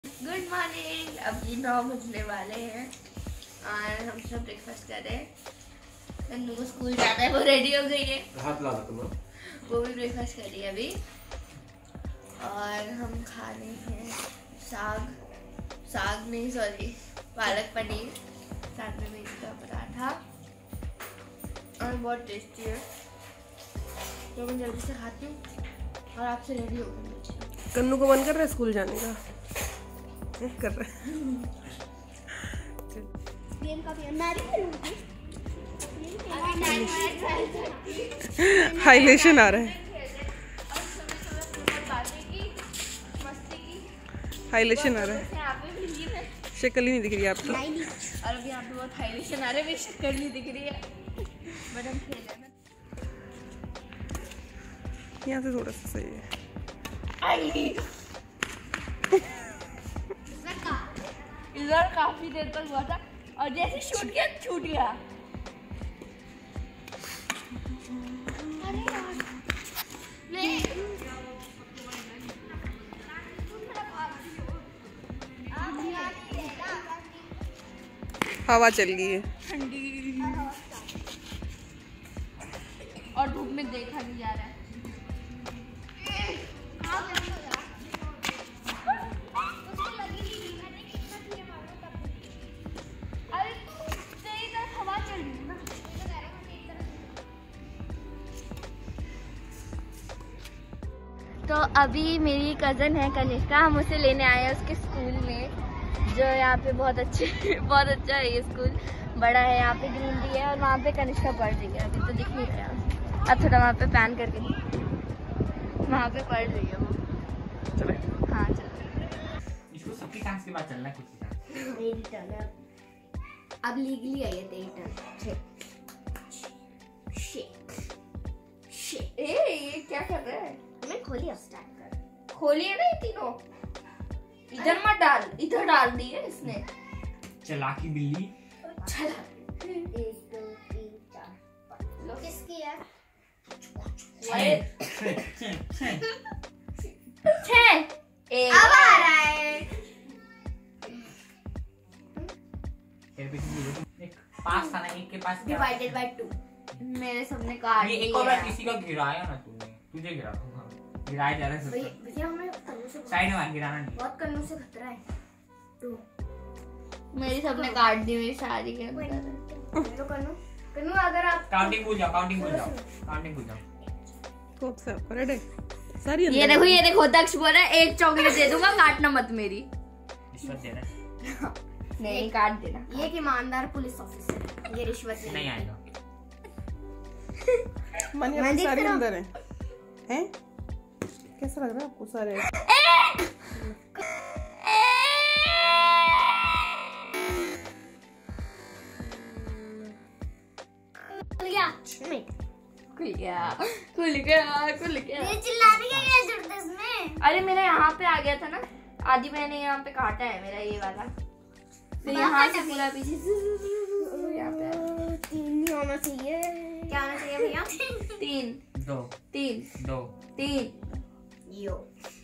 Good morning. अभी 9 बजने वाले हैं और हम सब ब्रेकफास्ट कर रहे हैं। नन्नू को स्कूल जाना है, वो रेडी हो गई है। हाथ ला तुम। वो भी ब्रेकफास्ट कर रही है अभी। और हम खा रहे हैं साग नहीं सॉरी पालक पनीर, साथ में मेथी का पराठा और बहुत टेस्टी है। तो मैं जल्दी से खाती हूँ और आपसे रेडी हो गई। कन्नू को मन कर रहा है स्कूल जाने का? कर रहा है। हाइलेशन आ रहा है, हाइलेशन आ रहा है। शक्ल ही नहीं दिख रही आपकी। और अभी यहाँ पे बहुत हाइलेशन आ रहा है, मेरी शक्ल नहीं दिख रही है। बट हम खेल रहे हैं। यहाँ से थोड़ा सा सही है। इधर काफी देर तक हुआ था और जैसे शूट किया छूट गया। हवा चल गई है ठंडी और धूप में देखा नहीं जा रहा है। तो अभी मेरी कज़न है कनिष्का, हम उसे लेने आए हैं उसके स्कूल में, जो यहाँ पे बहुत अच्छा है। ये स्कूल बड़ा है, यहाँ पे ग्रीनरी है और वहाँ पे कनिष्का पढ़ रही है। अभी तो दिख नहीं रहा है, अब थोड़ा वहाँ पे पैन करके वहाँ पे पढ़ रही है वो। चले हाँ चलो। इसको सबकी चांस के बाद चलना है कुछ। मेरी टर्न है अब। लीगली आई है तेरी टर्न। ये क्या कर रहा है? मैं खोलिए स्टार्ट कर। खोलिए ना ये तीनों, इधर मत डाल, इधर डाल दिए इसने। चालाकी बिल्ली। चला 1 2 3 4 5 किसकी है? अब आ रहा है। एक पास था ना, एक के पास क्या? Divided by 2। मेरे सबने काट ये एक और बार किसी का गिराया ना तूने, तुझे गिरा दूंगा। गिराया जा रहा है भैया भैया हमें कन्नू से साइड में गिराना नहीं। बहुत कन्नू से खतरा है। तो मेरी सबने काट दी मेरी साड़ी के अंदर। तो कन्नू अगर आप काउंटिंग भूल जाओ, काउंटिंग भूल जाओ। खूब से रेडी सारी ये देखो दक्ष बोल रहा है 1 चॉकलेट दे दूंगा, काटना मत मेरी। रिश्वत दे रहा है। नहीं काट देना। ये एक ईमानदार पुलिस ऑफिसर, ये रिश्वत नहीं आएगा। मन सारे अंदर हैं? कैसा लग रहा है आपको सारे? खुल गया। ये चिल्लाने का क्या जरूरत है इसमें? अरे मेरा यहाँ पे आ गया था ना, आधी मैंने यहाँ पे काटा है मेरा ये वाला, फिर यहाँ से पूरा पीछे यहाँ पे 3 होना चाहिए। क्या होना चाहिए भैया? 3 2 यो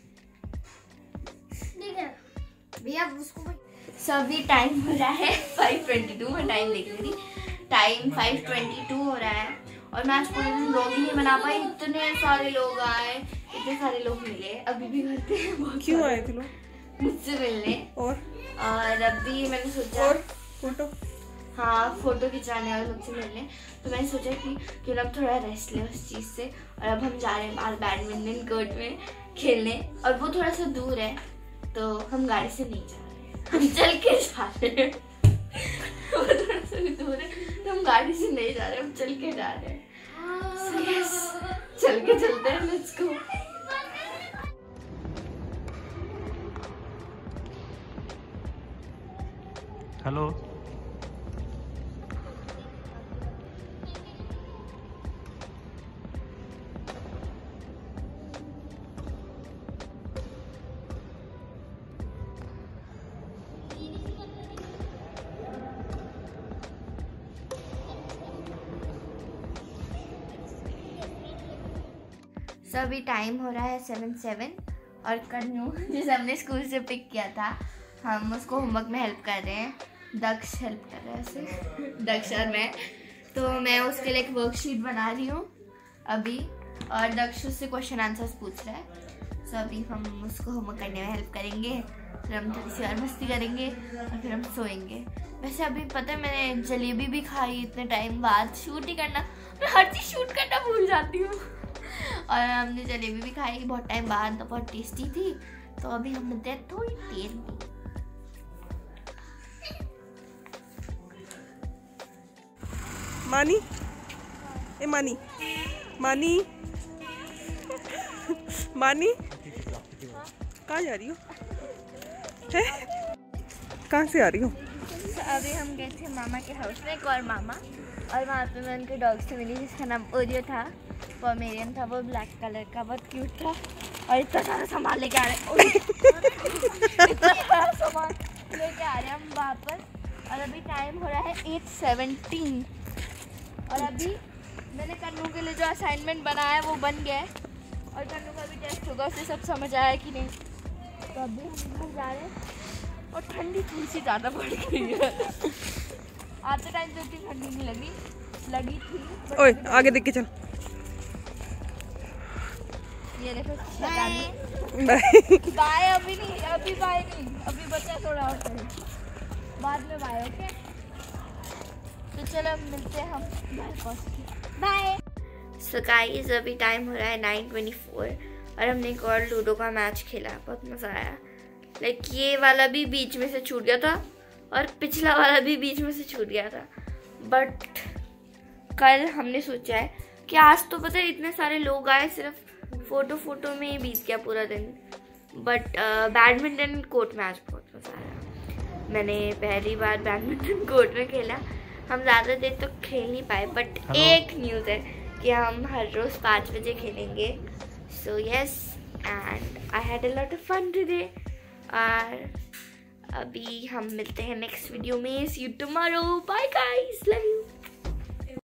ठीक है भैया उसको। सभी टाइम हो रहा है 5:22। मैं टाइम देख रही थी, टाइम 5:22 हो रहा है और मैं आज पूरे दिन व्लॉग ही नहीं बना पाई। इतने सारे लोग आए, इतने सारे लोग मिले, अभी भी घर पे बहुत। क्यों आए थे लोग मुझसे मिलने? और अभी मैंने सोचा और फोटो, हाँ फोटो खिंचाने और मुझसे मिलने, तो मैंने सोचा कि क्यों ना थोड़ा रेस्ट ले उस चीज़ से। और अब हम जा रहे हैं बाहर बैडमिंटन कोर्ट में खेलने, और वो थोड़ा सा दूर है तो हम गाड़ी से नहीं जा रहे, हम चल के जा रहे हैं। वो थोड़ा सा भी दूर है तो हम गाड़ी से नहीं जा रहे, हम चल के जा रहे हैं। So yes, चल के चलते हैं, लेट्स गो। हेलो। अभी टाइम हो रहा है 7:07 और कन्नू जिसे हमने स्कूल से पिक किया था, हम उसको होमवर्क में हेल्प कर रहे हैं। दक्ष हेल्प कर रहा है उसे, दक्ष और मैं। तो मैं उसके लिए एक वर्कशीट बना रही हूँ अभी, और दक्ष उससे क्वेश्चन आंसर्स पूछ रहा है। सो अभी हम उसको होमवर्क करने में हेल्प करेंगे, फिर हम थोड़ी सी और मस्ती करेंगे और फिर हम सोएंगे। वैसे अभी पता है मैंने जलेबी भी खाई इतने टाइम बाद, शूट ही करना, मैं हर चीज़ शूट करना भूल जाती हूँ। और हमने जलेबी भी खाई बहुत टाइम बाद, तो बहुत टेस्टी थी। तो अभी हम मिलते हैं थोड़ी देर में। मानी, ए मानी, मानी, मानी, कहाँ जा रही हो? कहाँ से आ रही हो? अभी हम गए थे मामा के हाउस में, एक और मामा, और वहाँ पे मैं उनके डॉग से मिली जिसका नाम ओरियो था, पोमेरियन था, वो ब्लैक कलर का, बहुत क्यूट था। और इतना सारा सामान लेके आ रहे हैं, इतना सारा सामान लेके आ रहे हैं हम वहाँ पर। और अभी टाइम हो रहा है 8:17, और अभी मैंने कन्नू के लिए जो असाइनमेंट बनाया है वो बन गया है, और कन्नू का भी टेस्ट होगा, उसे सब समझ आया कि नहीं। तो अभी हम घर जा रहे हैं, और ठंडी थोड़ी सी ज़्यादा पड़ गई है। आते टाइम तो इतनी ठंडी नहीं लगी थी। ओए आगे देख के चल। ये देखो बाय बाय। अभी नहीं, अभी बाय नहीं, अभी बचा थोड़ा और टाइम, बाद में बाय। ओके, तो चलो मिलते हैं हम घर पहुँच के। बाय। सो गाइस अभी टाइम हो रहा है 9:24, और हमने एक और लूडो का मैच खेला, बहुत मज़ा आया। लाइक ये वाला भी बीच में से छूट गया था, और पिछला वाला भी बीच में से छूट गया था। बट कल हमने सोचा है कि आज तो पता है इतने सारे लोग आए, सिर्फ फ़ोटो में ही बीत गया पूरा दिन। बट बैडमिंटन कोर्ट मैच बहुत मज़ा आया। मैंने पहली बार बैडमिंटन कोर्ट में खेला। हम ज़्यादा देर तो खेल नहीं पाए, बट एक न्यूज़ है कि हम हर रोज़ 5 बजे खेलेंगे। So yes, and I had a lot of fun today. और अभी हम मिलते हैं नेक्स्ट वीडियो में। See you tomorrow, bye guys, love you.